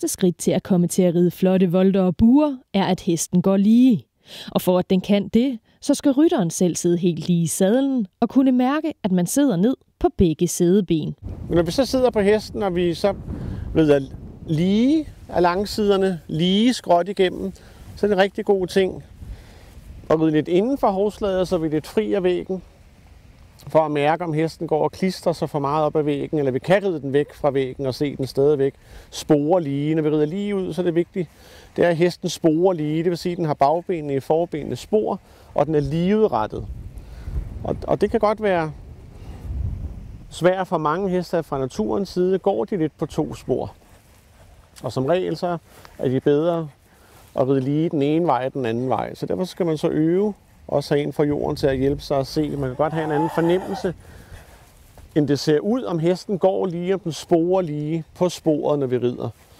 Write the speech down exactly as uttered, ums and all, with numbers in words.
første skridt til at komme til at ride flotte volter og buer, er, at hesten går lige. Og for at den kan det, så skal rytteren selv sidde helt lige i sadlen og kunne mærke, at man sidder ned på begge sædeben. Men når vi så sidder på hesten, og vi så rider lige af langsiderne, lige skråt igennem, så er det en rigtig god ting at ride lidt inden for hovslaget, så vi er lidt fri af væggen, for at mærke, om hesten går og klistrer sig for meget op ad væggen, eller vi kan ride den væk fra væggen og se den stadigvæk spore lige. Når vi rider lige ud, så er det vigtigt, det er, at hesten sporer lige. Det vil sige, at den har bagbenene i forbenene spor, og den er ligeudrettet. Og, og det kan godt være svært for mange heste fra naturens side, går de lidt på to spor. Og som regel så er de bedre at ride lige den ene vej og den anden vej. Så derfor skal man så øve, også have en fra jorden til at hjælpe sig at se. Man kan godt have en anden fornemmelse, end det ser ud, om hesten går lige, om den sporer lige på sporet, når vi rider.